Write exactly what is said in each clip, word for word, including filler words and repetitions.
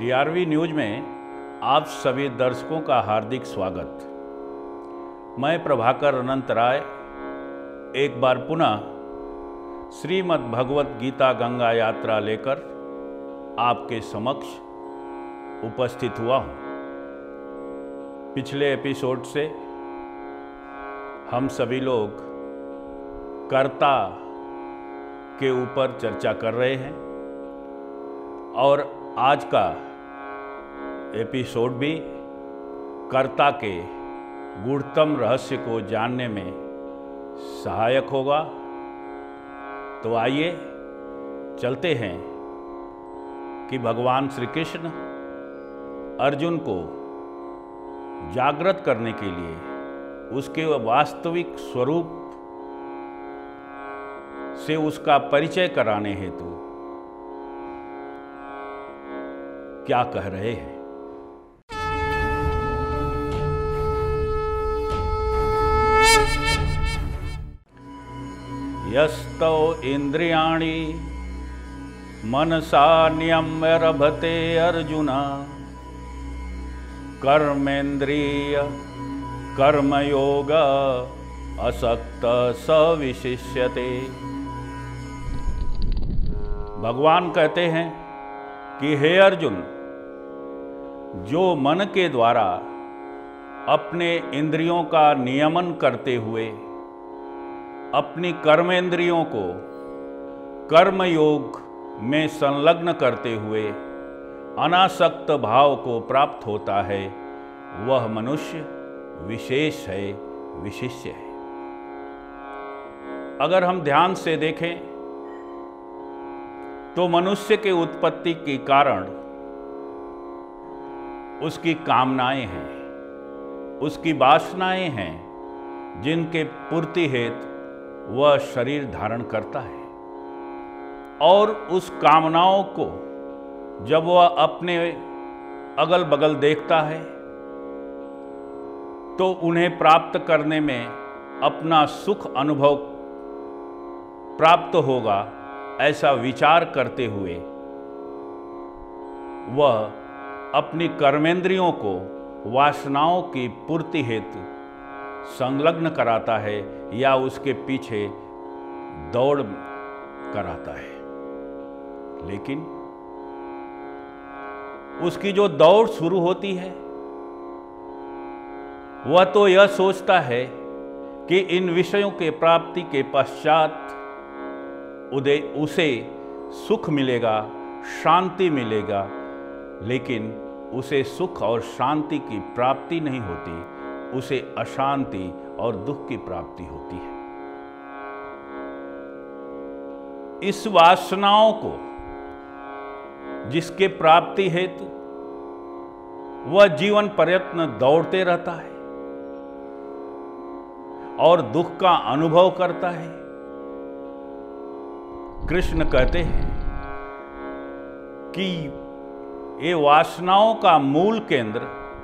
DRV news में आप सभी दर्शकों का हार्दिक स्वागत। मैं प्रभाकर अनंत राय एक बार पुनः श्रीमद् भगवत गीता गंगा यात्रा लेकर आपके समक्ष उपस्थित हुआ हूँ। पिछले एपिसोड से हम सभी लोग कर्ता के ऊपर चर्चा कर रहे हैं और आज का एपिसोड भी कर्ता के गूढ़तम रहस्य को जानने में सहायक होगा। तो आइए चलते हैं कि भगवान श्री कृष्ण अर्जुन को जागृत करने के लिए उसके वास्तविक स्वरूप से उसका परिचय कराने हेतु क्या कह रहे हैं। यस्तौ इंद्रियाणि मनसा नियम्य रभते अर्जुन कर्मेन्द्रिय कर्मयोग असक्त स विशिष्यते। भगवान कहते हैं कि हे अर्जुन, जो मन के द्वारा अपने इंद्रियों का नियमन करते हुए अपनी कर्मेंद्रियों को कर्मयोग में संलग्न करते हुए अनासक्त भाव को प्राप्त होता है, वह मनुष्य विशेष है, विशिष्य है। अगर हम ध्यान से देखें तो मनुष्य के उत्पत्ति के कारण उसकी कामनाएं हैं, उसकी वासनाएं हैं, जिनके पूर्ति हेतु वह शरीर धारण करता है। और उस कामनाओं को जब वह अपने अगल बगल देखता है तो उन्हें प्राप्त करने में अपना सुख अनुभव प्राप्त होगा, ऐसा विचार करते हुए वह अपनी कर्मेंद्रियों को वासनाओं की पूर्ति हेतु संलग्न कराता है या उसके पीछे दौड़ कराता है। लेकिन उसकी जो दौड़ शुरू होती है वह तो यह सोचता है कि इन विषयों के प्राप्ति के पश्चात उदय उसे सुख मिलेगा, शांति मिलेगा, लेकिन उसे सुख और शांति की प्राप्ति नहीं होती, उसे अशांति और दुख की प्राप्ति होती है। इस वासनाओं को जिसके प्राप्ति हेतु वह जीवन प्रयत्न दौड़ते रहता है और दुख का अनुभव करता है, कृष्ण कहते हैं कि ये वासनाओं का मूल केंद्र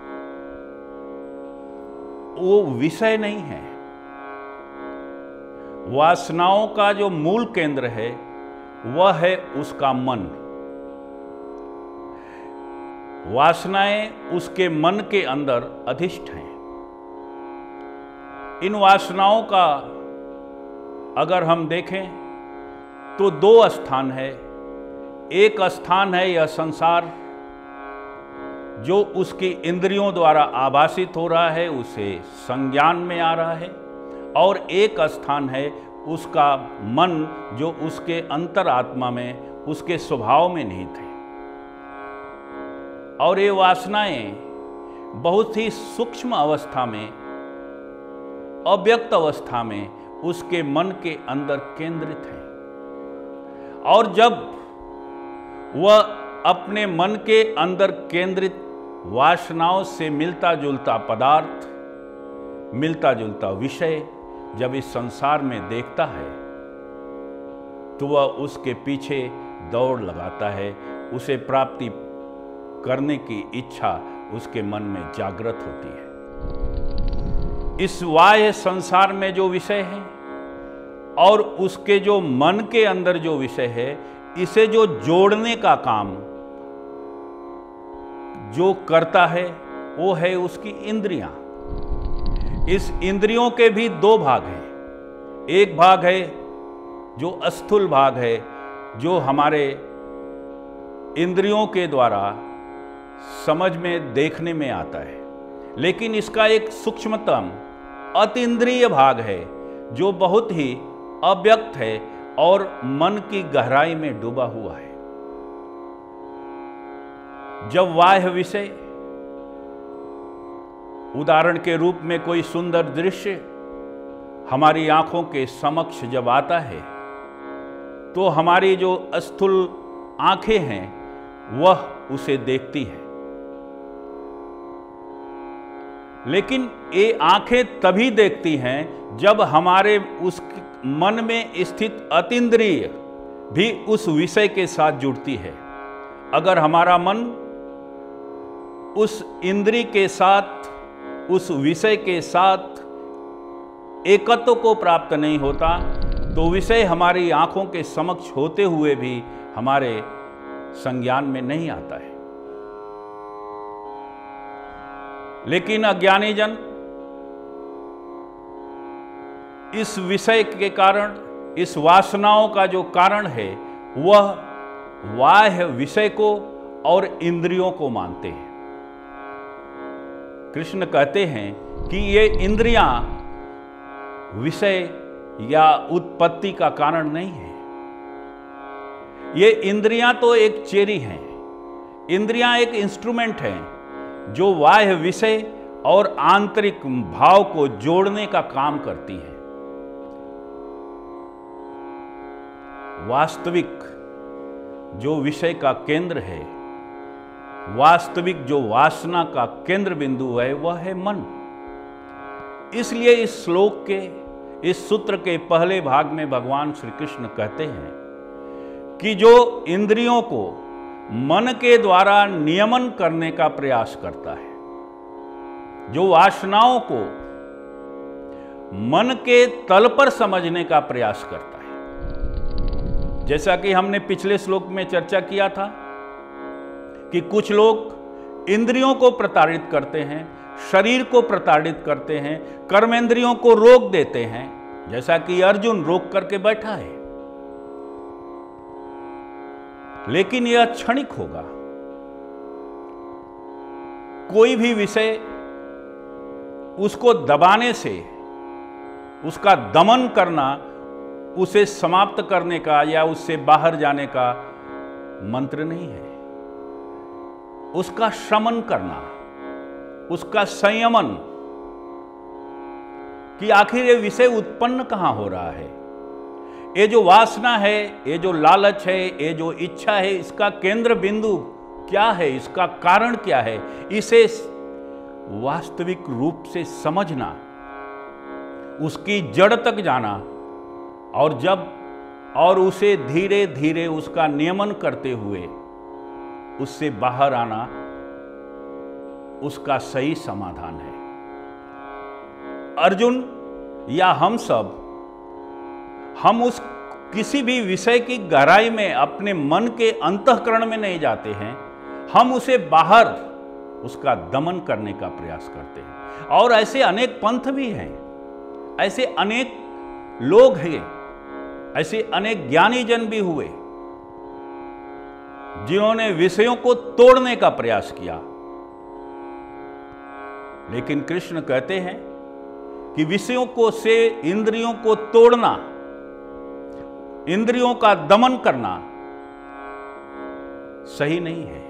वो विषय नहीं है। वासनाओं का जो मूल केंद्र है वह है उसका मन। वासनाएं उसके मन के अंदर अधिष्ठ हैं। इन वासनाओं का अगर हम देखें तो दो स्थान है। एक स्थान है यह संसार जो उसकी इंद्रियों द्वारा आभासित हो रहा है, उसे संज्ञान में आ रहा है, और एक स्थान है उसका मन जो उसके अंतरात्मा में, उसके स्वभाव में निहित है। और ये वासनाएं बहुत ही सूक्ष्म अवस्था में, अव्यक्त अवस्था में उसके मन के अंदर केंद्रित है। और जब वह अपने मन के अंदर केंद्रित वासनाओं से मिलता जुलता पदार्थ, मिलता जुलता विषय जब इस संसार में देखता है तो वह उसके पीछे दौड़ लगाता है, उसे प्राप्ति करने की इच्छा उसके मन में जागृत होती है। इस बाह्य संसार में जो विषय है और उसके जो मन के अंदर जो विषय है, इसे जो जोड़ने का काम जो करता है वो है उसकी इंद्रियां। इस इंद्रियों के भी दो भाग हैं। एक भाग है जो स्थूल भाग है, जो हमारे इंद्रियों के द्वारा समझ में देखने में आता है, लेकिन इसका एक सूक्ष्मतम अतीन्द्रिय भाग है जो बहुत ही अव्यक्त है और मन की गहराई में डूबा हुआ है। जब बाह्य विषय, उदाहरण के रूप में कोई सुंदर दृश्य हमारी आंखों के समक्ष जब आता है, तो हमारी जो स्थूल आंखें हैं वह उसे देखती है। लेकिन ये आंखें तभी देखती हैं जब हमारे उस मन में स्थित अतीन्द्रिय भी उस विषय के साथ जुड़ती है। अगर हमारा मन उस इंद्रिय के साथ, उस विषय के साथ एकत्व को प्राप्त नहीं होता, तो विषय हमारी आंखों के समक्ष होते हुए भी हमारे संज्ञान में नहीं आता है। लेकिन अज्ञानी जन इस विषय के कारण, इस वासनाओं का जो कारण है वह बाह्य विषय को और इंद्रियों को मानते हैं। कृष्ण कहते हैं कि ये इंद्रियां विषय या उत्पत्ति का कारण नहीं है। ये इंद्रियां तो एक चेरी हैं। इंद्रियां एक इंस्ट्रूमेंट हैं जो बाह्य विषय और आंतरिक भाव को जोड़ने का काम करती है। वास्तविक जो विषय का केंद्र है, वास्तविक जो वासना का केंद्र बिंदु है, वह है मन। इसलिए इस श्लोक के, इस सूत्र के पहले भाग में भगवान श्री कृष्ण कहते हैं कि जो इंद्रियों को मन के द्वारा नियमन करने का प्रयास करता है, जो वासनाओं को मन के तल पर समझने का प्रयास करता है, जैसा कि हमने पिछले श्लोक में चर्चा किया था कि कुछ लोग इंद्रियों को प्रताड़ित करते हैं, शरीर को प्रताड़ित करते हैं, कर्मेंद्रियों को रोक देते हैं, जैसा कि अर्जुन रोक करके बैठा है। लेकिन यह क्षणिक होगा। कोई भी विषय उसको दबाने से, उसका दमन करना, उसे समाप्त करने का या उससे बाहर जाने का मंत्र नहीं है। उसका शमन करना, उसका संयमन, कि आखिर ये विषय उत्पन्न कहां हो रहा है, ये जो वासना है, ये जो लालच है, ये जो इच्छा है, इसका केंद्र बिंदु क्या है, इसका कारण क्या है, इसे वास्तविक रूप से समझना, उसकी जड़ तक जाना, और जब और उसे धीरे धीरे उसका नियमन करते हुए उससे बाहर आना, उसका सही समाधान है। अर्जुन या हम सब, हम उस किसी भी विषय की गहराई में अपने मन के अंतःकरण में नहीं जाते हैं, हम उसे बाहर उसका दमन करने का प्रयास करते हैं। और ऐसे अनेक पंथ भी हैं, ऐसे अनेक लोग हैं, ऐसे अनेक ज्ञानी जन भी हुए जिन्होंने विषयों को तोड़ने का प्रयास किया। लेकिन कृष्ण कहते हैं कि विषयों को से इंद्रियों को तोड़ना, इंद्रियों का दमन करना सही नहीं है।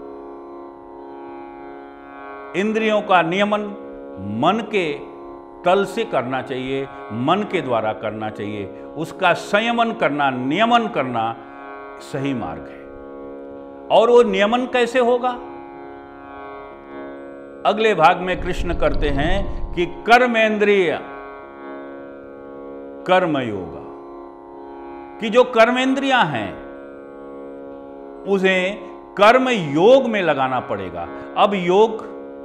इंद्रियों का नियमन मन के तल से करना चाहिए, मन के द्वारा करना चाहिए। उसका संयमन करना, नियमन करना सही मार्ग है। और वो नियमन कैसे होगा? अगले भाग में कृष्ण करते हैं कि कर्मेंद्रिय कर्मयोगा, कि जो कर्मेंद्रियां हैं उन्हें कर्म योग में लगाना पड़ेगा। अब योग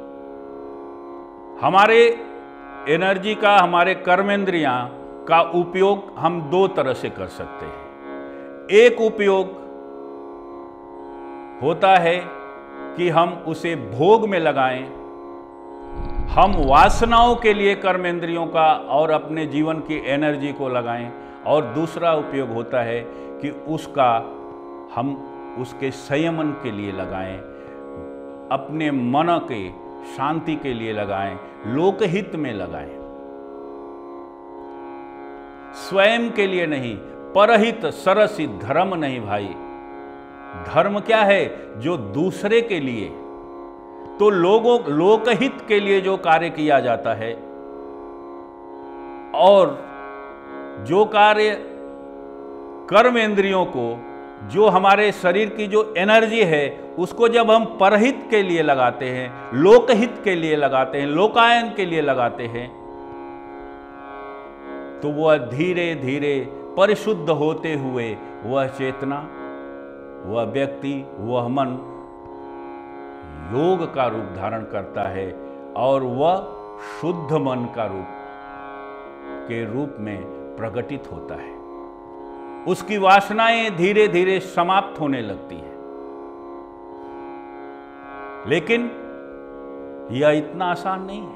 हमारे एनर्जी का, हमारे कर्मेंद्रियां का उपयोग हम दो तरह से कर सकते हैं। एक उपयोग होता है कि हम उसे भोग में लगाएं, हम वासनाओं के लिए कर्मेंद्रियों का और अपने जीवन की एनर्जी को लगाएं, और दूसरा उपयोग होता है कि उसका हम उसके संयमन के लिए लगाएं, अपने मन के शांति के लिए लगाएं, लोकहित में लगाएं, स्वयं के लिए नहीं। परहित सरसित धर्म नहीं भाई। धर्म क्या है? जो दूसरे के लिए, तो लोगों लोकहित के लिए जो कार्य किया जाता है, और जो कार्य कर्म इंद्रियों को, जो हमारे शरीर की जो एनर्जी है, उसको जब हम परहित के लिए लगाते हैं, लोकहित के लिए लगाते हैं, लोकायन के लिए लगाते हैं, तो वह धीरे धीरे परिशुद्ध होते हुए वह चेतना, वह व्यक्ति, वह मन योग का रूप धारण करता है, और वह शुद्ध मन का रूप के रूप में प्रकटित होता है। उसकी वासनाएं धीरे धीरे समाप्त होने लगती है। लेकिन यह इतना आसान नहीं है,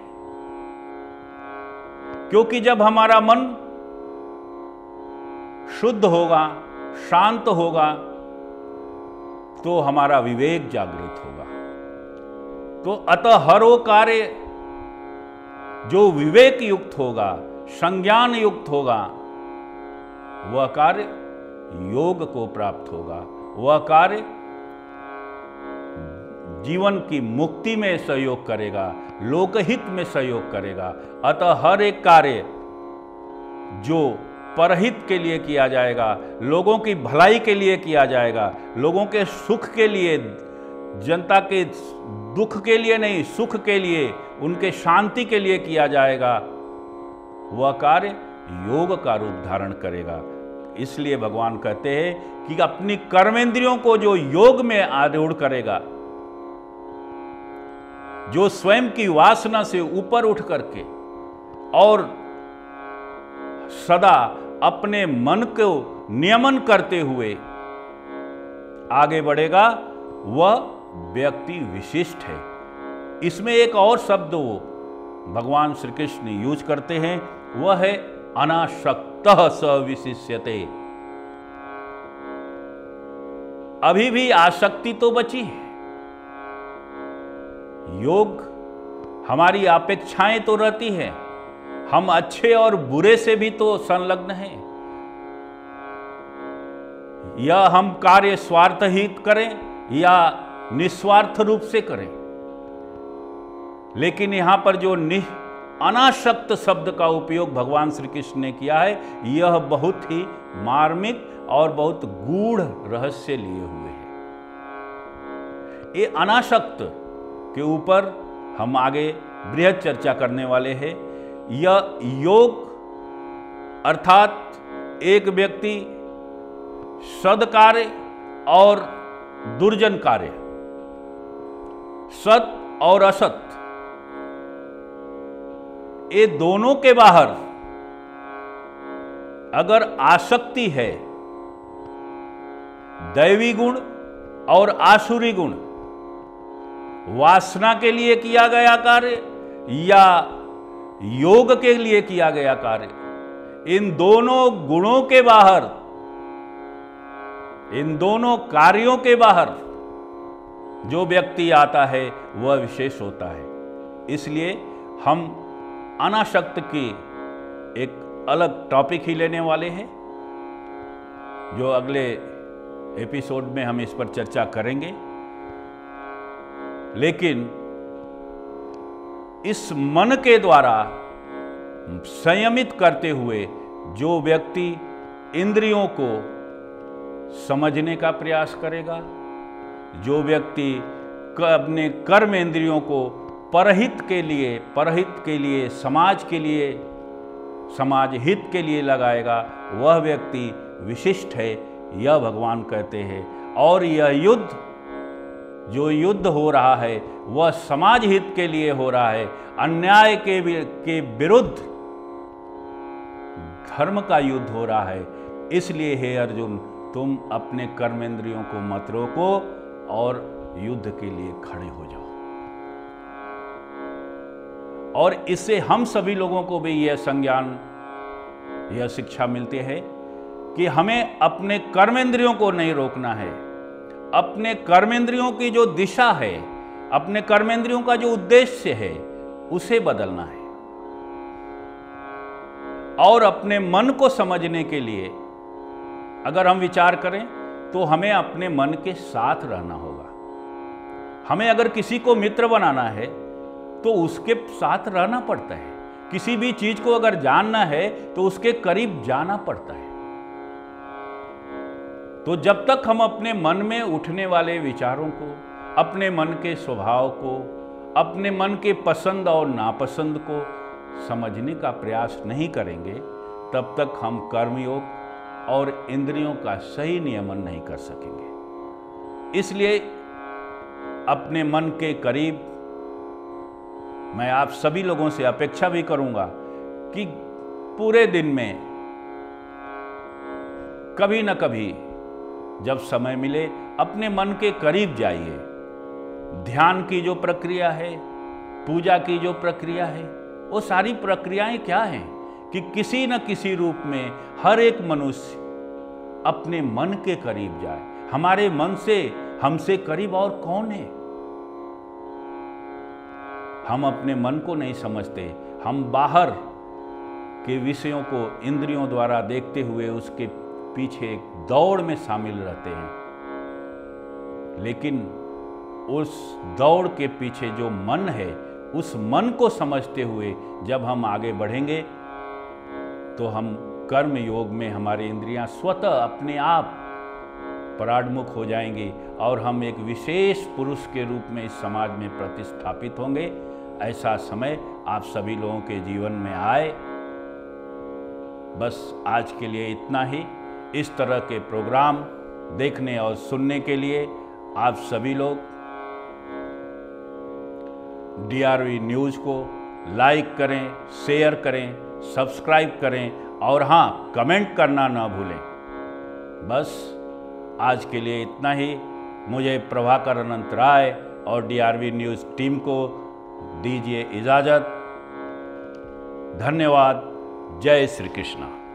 क्योंकि जब हमारा मन शुद्ध होगा, शांत होगा, तो हमारा विवेक जागृत होगा। तो अतः हर वो कार्य जो विवेक युक्त होगा, संज्ञान युक्त होगा, वह कार्य योग को प्राप्त होगा। वह कार्य जीवन की मुक्ति में सहयोग करेगा, लोकहित में सहयोग करेगा। अतः हर एक कार्य जो परहित के लिए किया जाएगा, लोगों की भलाई के लिए किया जाएगा, लोगों के सुख के लिए, जनता के दुख के लिए नहीं, सुख के लिए, उनके शांति के लिए किया जाएगा, वह कार्य योग का रूप धारण करेगा। इसलिए भगवान कहते हैं कि अपनी कर्मेंद्रियों को जो योग में आरूढ़ करेगा, जो स्वयं की वासना से ऊपर उठ करके और सदा अपने मन को नियमन करते हुए आगे बढ़ेगा, वह व्यक्ति विशिष्ट है। इसमें एक और शब्द वो भगवान श्री कृष्ण यूज करते हैं, वह है अनासक्तः स विशिष्यते। अभी भी आसक्ति तो बची है। योग हमारी अपेक्षाएं तो रहती है, हम अच्छे और बुरे से भी तो संलग्न हैं। या हम कार्य स्वार्थहित करें या निस्वार्थ रूप से करें, लेकिन यहां पर जो नि अनासक्त शब्द का उपयोग भगवान श्री कृष्ण ने किया है, यह बहुत ही मार्मिक और बहुत गूढ़ रहस्य लिए हुए है। ये अनासक्त के ऊपर हम आगे बृहद चर्चा करने वाले हैं। यह योग अर्थात एक व्यक्ति सद्कार्य और दुर्जन कार्य, सत और असत, ये दोनों के बाहर अगर आसक्ति है, दैवी गुण और आसुरी गुण, वासना के लिए किया गया कार्य या योग के लिए किया गया कार्य, इन दोनों गुणों के बाहर, इन दोनों कार्यों के बाहर जो व्यक्ति आता है वह विशेष होता है। इसलिए हम अनासक्त की एक अलग टॉपिक ही लेने वाले हैं, जो अगले एपिसोड में हम इस पर चर्चा करेंगे। लेकिन इस मन के द्वारा संयमित करते हुए जो व्यक्ति इंद्रियों को समझने का प्रयास करेगा, जो व्यक्ति अपने कर्म इंद्रियों को परहित के लिए परहित के लिए समाज के लिए, समाज हित के लिए लगाएगा, वह व्यक्ति विशिष्ट है, यह भगवान कहते हैं। और यह युद्ध, जो युद्ध हो रहा है, वह समाज हित के लिए हो रहा है, अन्याय के के विरुद्ध धर्म का युद्ध हो रहा है। इसलिए हे अर्जुन, तुम अपने कर्मेंद्रियों को मत रोको और युद्ध के लिए खड़े हो जाओ। और इससे हम सभी लोगों को भी यह संज्ञान, यह शिक्षा मिलती है कि हमें अपने कर्मेंद्रियों को नहीं रोकना है, अपने कर्मेंद्रियों की जो दिशा है, अपने कर्मेंद्रियों का जो उद्देश्य है, उसे बदलना है। और अपने मन को समझने के लिए अगर हम विचार करें तो हमें अपने मन के साथ रहना होगा। हमें अगर किसी को मित्र बनाना है तो उसके साथ रहना पड़ता है। किसी भी चीज को अगर जानना है तो उसके करीब जाना पड़ता है। तो जब तक हम अपने मन में उठने वाले विचारों को, अपने मन के स्वभाव को, अपने मन के पसंद और नापसंद को समझने का प्रयास नहीं करेंगे, तब तक हम कर्मयोग और इंद्रियों का सही नियमन नहीं कर सकेंगे। इसलिए अपने मन के करीब मैं आप सभी लोगों से अपेक्षा भी करूंगा कि पूरे दिन में कभी न कभी जब समय मिले अपने मन के करीब जाइए। ध्यान की जो प्रक्रिया है, पूजा की जो प्रक्रिया है, वो सारी प्रक्रियाएं क्या हैं कि किसी न किसी रूप में हर एक मनुष्य अपने मन के करीब जाए। हमारे मन से हमसे करीब और कौन है? हम अपने मन को नहीं समझते। हम बाहर के विषयों को इंद्रियों द्वारा देखते हुए उसके पीछे एक दौड़ में शामिल रहते हैं। लेकिन उस दौड़ के पीछे जो मन है, उस मन को समझते हुए जब हम आगे बढ़ेंगे तो हम कर्म योग में हमारी इंद्रियां स्वतः अपने आप पराडमुख हो जाएंगी और हम एक विशेष पुरुष के रूप में इस समाज में प्रतिस्थापित होंगे। ऐसा समय आप सभी लोगों के जीवन में आए। बस आज के लिए इतना ही। इस तरह के प्रोग्राम देखने और सुनने के लिए आप सभी लोग डी आर वी न्यूज़ को लाइक करें, शेयर करें, सब्सक्राइब करें और हाँ, कमेंट करना ना भूलें। बस आज के लिए इतना ही। मुझे प्रभाकर अनंत राय और D R V news team को दीजिए इजाज़त। धन्यवाद। जय श्री कृष्ण।